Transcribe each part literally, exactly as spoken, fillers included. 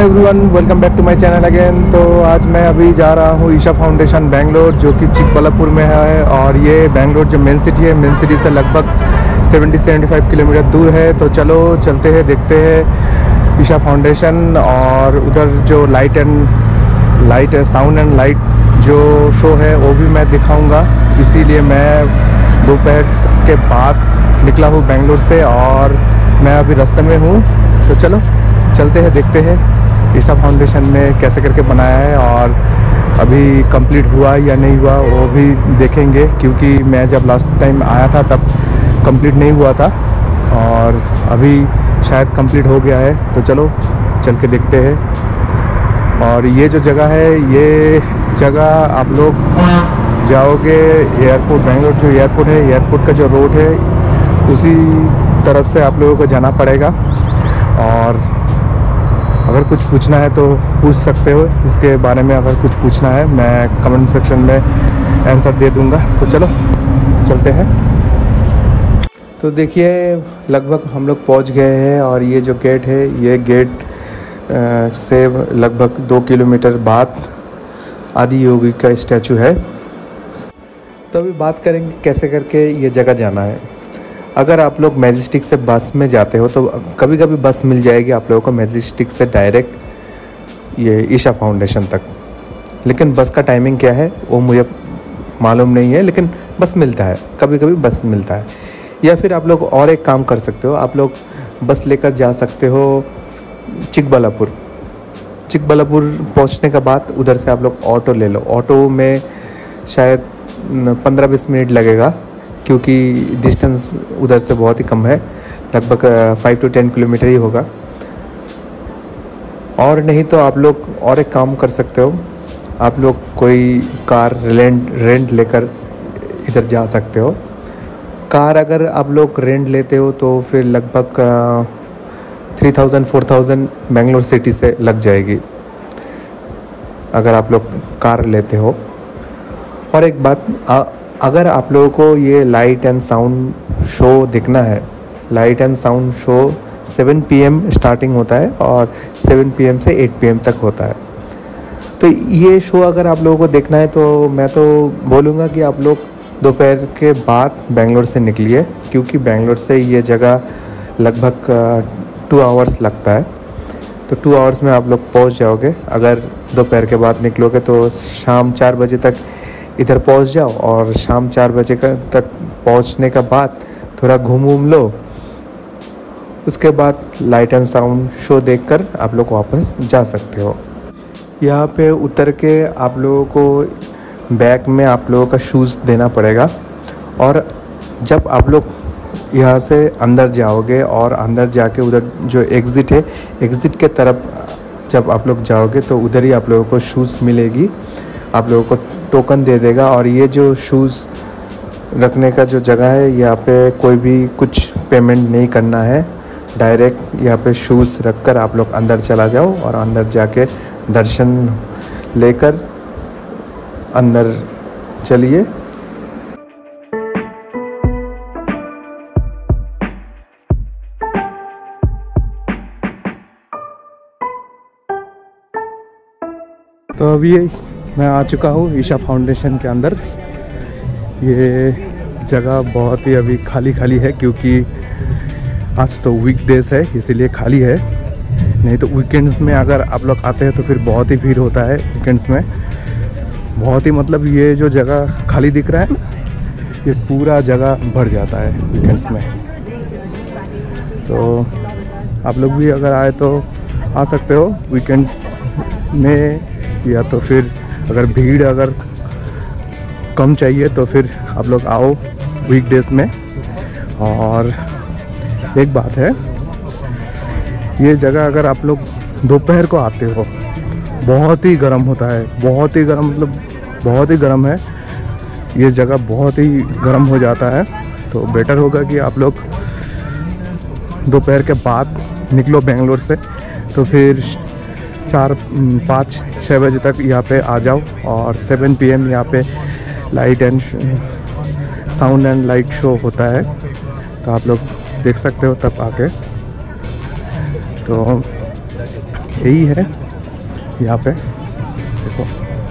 Everyone, welcome back to my channel again. तो आज मैं अभी जा रहा हूँ ईशा फाउंडेशन बेंगलोर, जो कि चिकबल्लापुर में है। और ये बेंगलोर जो मेन सिटी है, मेन सिटी से लगभग सत्तर से पचहत्तर किलोमीटर दूर है। तो चलो चलते हैं, देखते हैं ईशा फाउंडेशन। और उधर जो लाइट एंड लाइट है, साउंड एंड लाइट जो शो है वो भी मैं दिखाऊँगा। इसीलिए मैं दोपहर के बाद निकला हूँ बेंगलोर से और मैं अभी रास्ते में हूँ। तो चलो चलते हैं, देखते हैं ईशा फाउंडेशन ने कैसे करके बनाया है और अभी कंप्लीट हुआ या नहीं हुआ वो भी देखेंगे, क्योंकि मैं जब लास्ट टाइम आया था तब कंप्लीट नहीं हुआ था और अभी शायद कंप्लीट हो गया है। तो चलो चल के देखते हैं। और ये जो जगह है, ये जगह आप लोग जाओगे एयरपोर्ट, बेंगलोर जो एयरपोर्ट है, एयरपोर्ट का जो रोड है उसी तरफ से आप लोगों को जाना पड़ेगा। और अगर कुछ पूछना है तो पूछ सकते हो इसके बारे में। अगर कुछ पूछना है मैं कमेंट सेक्शन में आंसर दे दूंगा। तो चलो चलते हैं। तो देखिए लगभग हम लोग पहुंच गए हैं और ये जो गेट है, ये गेट से लगभग दो किलोमीटर बाद आदि योगी का स्टैचू है। तो अभी बात करेंगे कैसे करके ये जगह जाना है। अगर आप लोग मैजिस्टिक से बस में जाते हो तो कभी कभी बस मिल जाएगी आप लोगों को मैजिस्टिक से डायरेक्ट ये ईशा फाउंडेशन तक। लेकिन बस का टाइमिंग क्या है वो मुझे मालूम नहीं है, लेकिन बस मिलता है, कभी कभी बस मिलता है। या फिर आप लोग और एक काम कर सकते हो, आप लोग बस लेकर जा सकते हो चिकबल्लापुर। चिकबल्लापुर पहुंचने के बाद उधर से आप लोग ऑटो ले लो। ऑटो में शायद पंद्रह बीस मिनट लगेगा, क्योंकि डिस्टेंस उधर से बहुत ही कम है, लगभग फाइव टू टेन किलोमीटर ही होगा। और नहीं तो आप लोग और एक काम कर सकते हो, आप लोग कोई कार रेंट रेंट लेकर इधर जा सकते हो। कार अगर आप लोग रेंट लेते हो तो फिर लगभग three thousand four thousand Bangalore city से लग जाएगी अगर आप लोग कार लेते हो। और एक बात, आ, अगर आप लोगों को ये लाइट एंड साउंड शो देखना है, light and sound show seven p m starting होता है और सेवन पी एम से एट पी एम तक होता है। तो ये शो अगर आप लोगों को देखना है तो मैं तो बोलूँगा कि आप लोग दोपहर के बाद बेंगलोर से निकलिए, क्योंकि बेंगलोर से ये जगह लगभग टू आवर्स लगता है। तो टू आवर्स में आप लोग पहुँच जाओगे। अगर दोपहर के बाद निकलोगे तो शाम चार बजे तक इधर पहुंच जाओ और शाम चार बजे का तक पहुंचने के बाद थोड़ा घूम घूम लो। उसके बाद लाइट एंड साउंड शो देखकर आप लोग वापस जा सकते हो। यहाँ पे उतर के आप लोगों को बैग में आप लोगों का शूज़ देना पड़ेगा। और जब आप लोग यहाँ से अंदर जाओगे और अंदर जाके उधर जो एग्ज़िट है, एग्ज़िट के तरफ जब आप लोग जाओगे तो उधर ही आप लोगों को शूज़ मिलेगी, आप लोगों को टोकन दे देगा। और ये जो शूज़ रखने का जो जगह है, यहाँ पे कोई भी कुछ पेमेंट नहीं करना है, डायरेक्ट यहाँ पे शूज़ रखकर आप लोग अंदर चला जाओ और अंदर जाके दर्शन लेकर अंदर चलिए। तो अभी मैं आ चुका हूँ ईशा फाउंडेशन के अंदर। ये जगह बहुत ही अभी खाली खाली है, क्योंकि आज तो वीकडेज है इसीलिए खाली है। नहीं तो वीकेंड्स में अगर आप लोग आते हैं तो फिर बहुत ही भीड़ होता है। वीकेंड्स में बहुत ही, मतलब ये जो जगह खाली दिख रहा है ना, ये पूरा जगह भर जाता है वीकेंड्स में। तो आप लोग भी अगर आए तो आ सकते हो वीकेंड्स में, या तो फिर अगर भीड़ अगर कम चाहिए तो फिर आप लोग आओ वीकडेज में। और एक बात है, ये जगह अगर आप लोग दोपहर को आते हो बहुत ही गर्म होता है, बहुत ही गर्म, मतलब बहुत ही गर्म है ये जगह, बहुत ही गर्म हो जाता है। तो बेटर होगा कि आप लोग दोपहर के बाद निकलो बेंगलोर से, तो फिर चार पाँच छः बजे तक यहाँ पे आ जाओ। और सेवन पी एम यहाँ पे light and sound and light show होता है, तो आप लोग देख सकते हो तब आके। तो यही है यहाँ पे, देखो।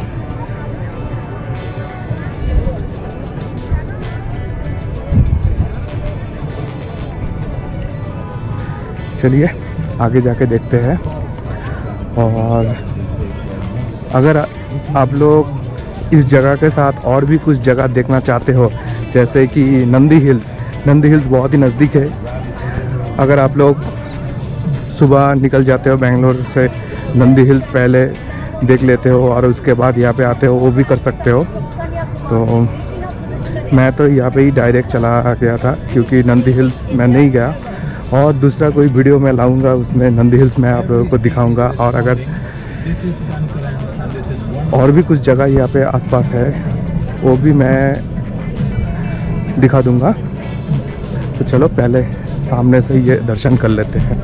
चलिए आगे जाके देखते हैं। और अगर आप लोग इस जगह के साथ और भी कुछ जगह देखना चाहते हो, जैसे कि नंदी हिल्स, नंदी हिल्स बहुत ही नज़दीक है। अगर आप लोग सुबह निकल जाते हो बेंगलोर से, नंदी हिल्स पहले देख लेते हो और उसके बाद यहाँ पे आते हो, वो भी कर सकते हो। तो मैं तो यहाँ पे ही डायरेक्ट चला गया था, क्योंकि नंदी हिल्स मैं नहीं गया। और दूसरा कोई वीडियो मैं लाऊंगा, उसमें नंदी हिल्स मैं आप लोगों को दिखाऊंगा। और अगर और भी कुछ जगह यहाँ पे आसपास है, वो भी मैं दिखा दूंगा। तो चलो पहले सामने से ये दर्शन कर लेते हैं।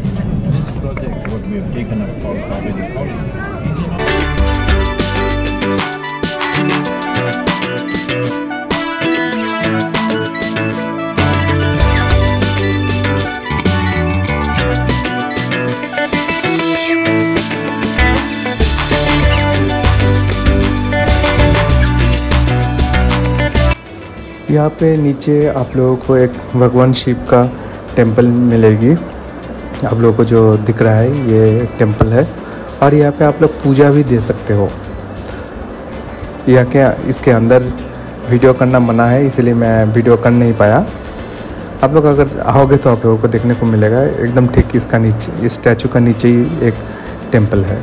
यहाँ पे नीचे आप लोगों को एक भगवान शिव का टेंपल मिलेगी। आप लोगों को जो दिख रहा है ये टेंपल है। और यहाँ पे आप लोग पूजा भी दे सकते हो। यह क्या, इसके अंदर वीडियो करना मना है, इसलिए मैं वीडियो कर नहीं पाया। आप लोग अगर आओगे तो आप लोगों को देखने को मिलेगा। एकदम ठीक इसका नीचे, इस स्टैचू का नीचे ही एक टेंपल है।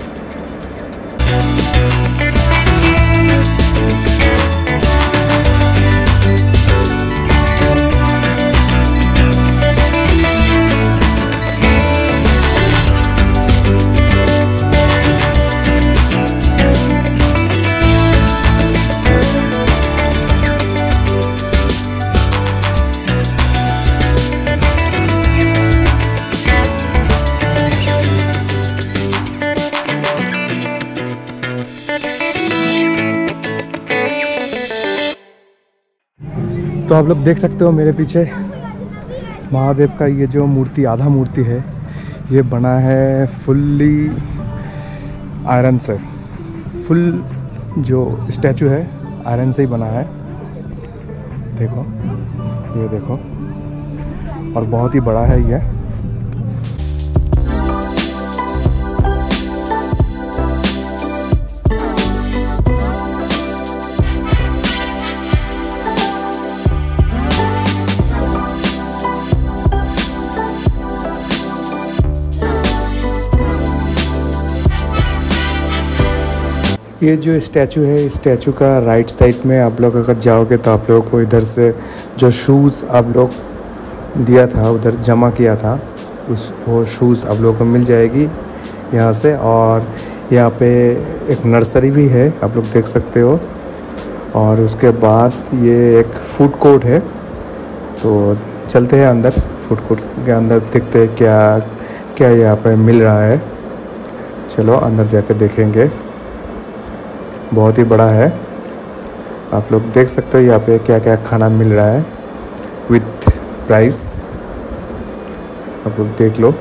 तो आप लोग देख सकते हो मेरे पीछे महादेव का ये जो मूर्ति, आधा मूर्ति है, ये बना है फुल्ली आयरन से। फुल जो स्टैचू है आयरन से ही बना है। देखो, ये देखो, और बहुत ही बड़ा है ये। ये जो स्टैचू है, स्टैचू का राइट साइड में आप लोग अगर जाओगे तो आप लोगों को इधर से जो शूज़ आप लोग दिया था, उधर जमा किया था, उस वो शूज़ आप लोगों को मिल जाएगी यहाँ से। और यहाँ पे एक नर्सरी भी है, आप लोग देख सकते हो। और उसके बाद ये एक फूड कोर्ट है। तो चलते हैं अंदर, फूड कोर्ट के अंदर देखते हैं क्या क्या यहाँ पे मिल रहा है। चलो अंदर जाके देखेंगे। बहुत ही बड़ा है, आप लोग देख सकते हो यहाँ पे क्या क्या खाना मिल रहा है विथ प्राइस। आप लोग देख लो।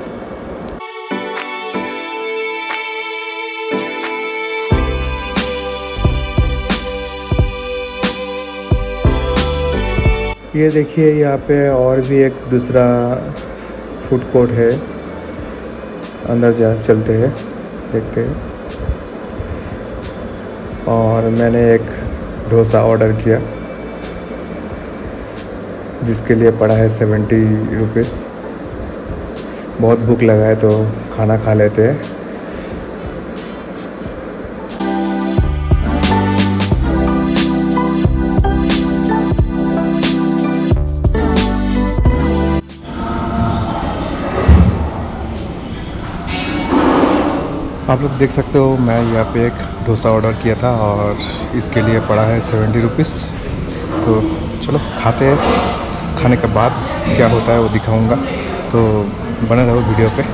ये देखिए यहाँ पे और भी एक दूसरा फूड कोर्ट है। अंदर जा चलते हैं, देखते हैं। और मैंने एक डोसा ऑर्डर किया, जिसके लिए पड़ा है सेवेंटी रुपीज़। बहुत भूख लगा है तो खाना खा लेते हैं। आप लोग देख सकते हो मैं यहाँ पे एक डोसा ऑर्डर किया था और इसके लिए पड़ा है सेवेंटी रुपीज़। तो चलो खाते हैं, खाने के बाद क्या होता है वो दिखाऊंगा। तो बने रहो वीडियो पे।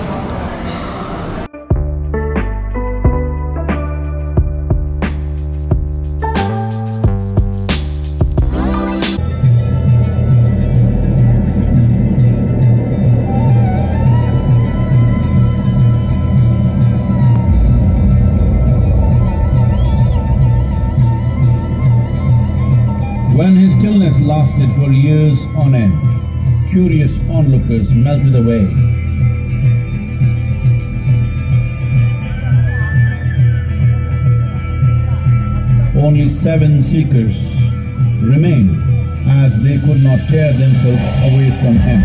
When his stillness lasted for years on end, curious onlookers melted away. Only seven seekers remained, as they could not tear themselves away from him.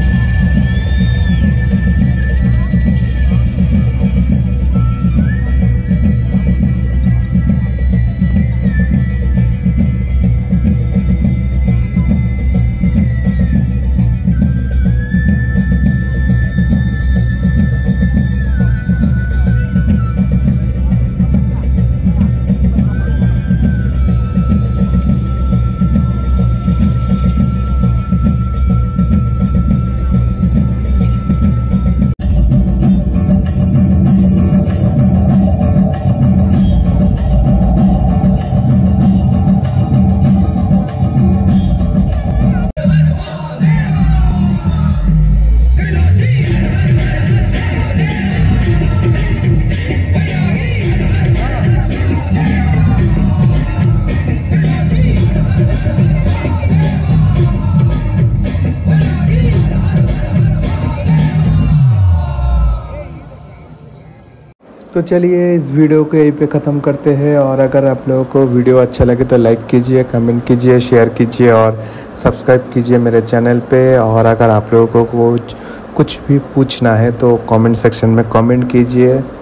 तो चलिए इस वीडियो को यहीं पे ख़त्म करते हैं। और अगर आप लोगों को वीडियो अच्छा लगे तो लाइक कीजिए, कमेंट कीजिए, शेयर कीजिए और सब्सक्राइब कीजिए मेरे चैनल पे। और अगर आप लोगों को कुछ कुछ भी पूछना है तो कमेंट सेक्शन में कमेंट कीजिए।